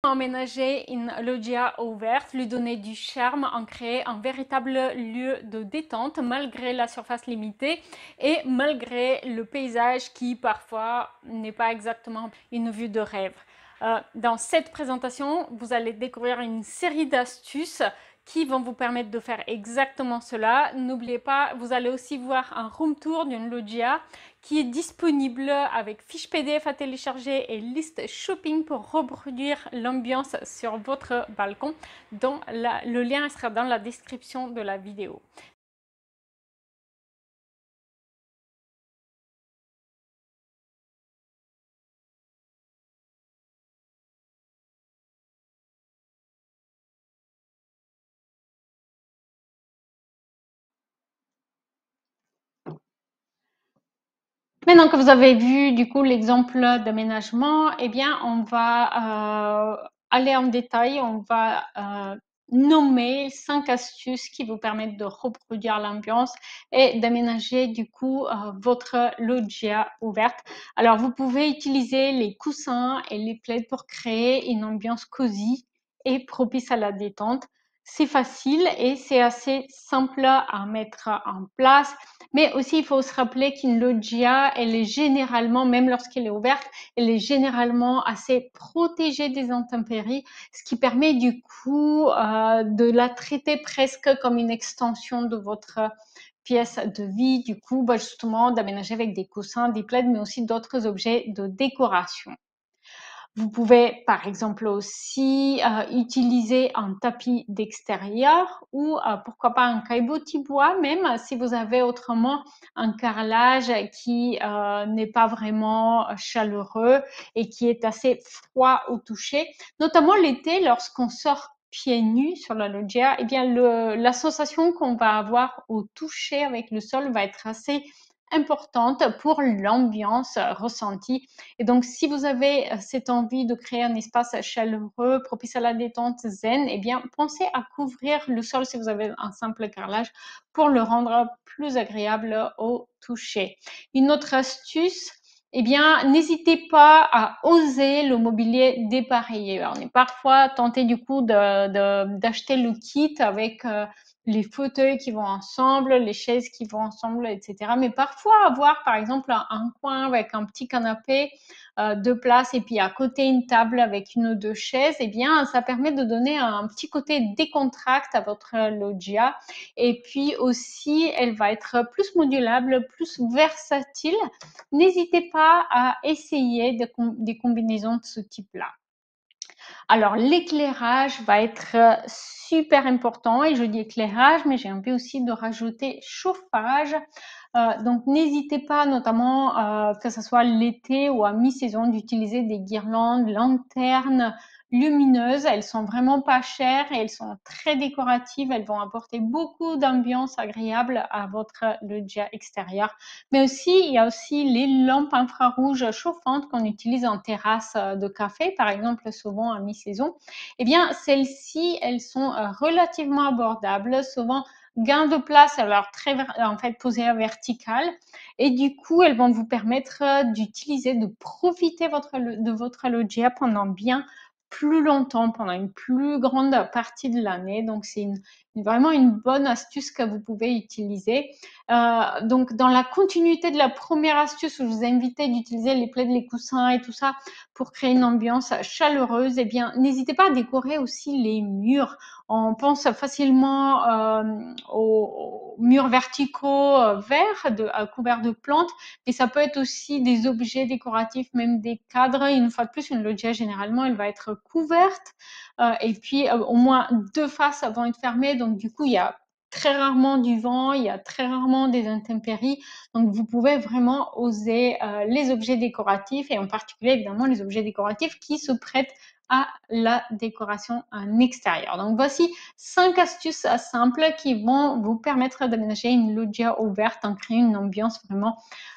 Emménager une loggia ouverte, lui donner du charme, en créer un véritable lieu de détente malgré la surface limitée et malgré le paysage qui parfois n'est pas exactement une vue de rêve. Dans cette présentation, vous allez découvrir une série d'astuces qui vont vous permettre de faire exactement cela. N'oubliez pas, vous allez aussi voir un room tour d'une loggia qui est disponible avec fiche PDF à télécharger et liste shopping pour reproduire l'ambiance sur votre balcon. Le lien sera dans la description de la vidéo. Maintenant que vous avez vu du coup l'exemple d'aménagement, eh bien on va aller en détail, on va nommer 5 astuces qui vous permettent de reproduire l'ambiance et d'aménager du coup votre loggia ouverte. Alors vous pouvez utiliser les coussins et les plaids pour créer une ambiance cosy et propice à la détente. C'est facile et c'est assez simple à mettre en place. Mais aussi, il faut se rappeler qu'une loggia, elle est généralement, même lorsqu'elle est ouverte, elle est généralement assez protégée des intempéries, ce qui permet du coup de la traiter presque comme une extension de votre pièce de vie, du coup, justement, d'aménager avec des coussins, des plaids, mais aussi d'autres objets de décoration. Vous pouvez par exemple aussi utiliser un tapis d'extérieur ou pourquoi pas un caillebotis bois même si vous avez autrement un carrelage qui n'est pas vraiment chaleureux et qui est assez froid au toucher. Notamment l'été lorsqu'on sort pieds nus sur la loggia, eh bien la sensation qu'on va avoir au toucher avec le sol va être assez importante pour l'ambiance ressentie. Et donc, si vous avez cette envie de créer un espace chaleureux, propice à la détente, zen, eh bien, pensez à couvrir le sol si vous avez un simple carrelage pour le rendre plus agréable au toucher. Une autre astuce, eh bien, n'hésitez pas à oser le mobilier dépareillé. On est parfois tenté du coup d'acheter le kit avec les fauteuils qui vont ensemble, les chaises qui vont ensemble, etc. Mais parfois avoir par exemple un coin avec un petit canapé, 2 places et puis à côté une table avec une ou 2 chaises, eh bien ça permet de donner un petit côté décontracté à votre loggia et puis aussi elle va être plus modulable, plus versatile. N'hésitez pas à essayer des combinaisons de ce type-là. Alors, l'éclairage va être super important et je dis éclairage, mais j'ai envie aussi de rajouter chauffage. Donc, n'hésitez pas, notamment que ce soit l'été ou à mi-saison, d'utiliser des guirlandes, lanternes lumineuses. Elles sont vraiment pas chères et elles sont très décoratives. Elles vont apporter beaucoup d'ambiance agréable à votre loggia extérieur. Mais aussi, il y a aussi les lampes infrarouges chauffantes qu'on utilise en terrasse de café, par exemple, souvent à mi-saison. Eh bien, celles-ci, elles sont relativement abordables, souvent gain de place, alors très en fait posées verticales et du coup elles vont vous permettre d'utiliser, de profiter de votre loggia pendant bien plus longtemps, pendant une plus grande partie de l'année. Donc c'est vraiment une bonne astuce que vous pouvez utiliser. Donc dans la continuité de la première astuce où je vous ai invité d'utiliser les plaids, les coussins et tout ça pour créer une ambiance chaleureuse, eh bien n'hésitez pas à décorer aussi les murs. On pense facilement aux murs verticaux verts couverts de plantes, mais ça peut être aussi des objets décoratifs, même des cadres. Une fois de plus, une loggia généralement elle va être couverte et puis au moins 2 faces vont être fermées, donc du coup il y a très rarement du vent, il y a très rarement des intempéries, donc vous pouvez vraiment oser les objets décoratifs et en particulier évidemment les objets décoratifs qui se prêtent à la décoration en extérieur. Donc voici 5 astuces simples qui vont vous permettre d'aménager une loggia ouverte en créant une ambiance vraiment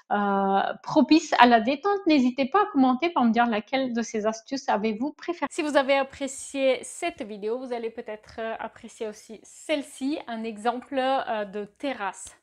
propice à la détente. N'hésitez pas à commenter pour me dire laquelle de ces astuces avez-vous préférée. Si vous avez apprécié cette vidéo, vous allez peut-être apprécier aussi celle-ci, un exemple de terrasse.